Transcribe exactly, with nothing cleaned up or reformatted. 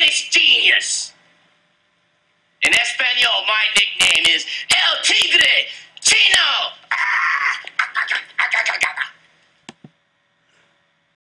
Spanish genius. In Espanol, my nickname is El Tigre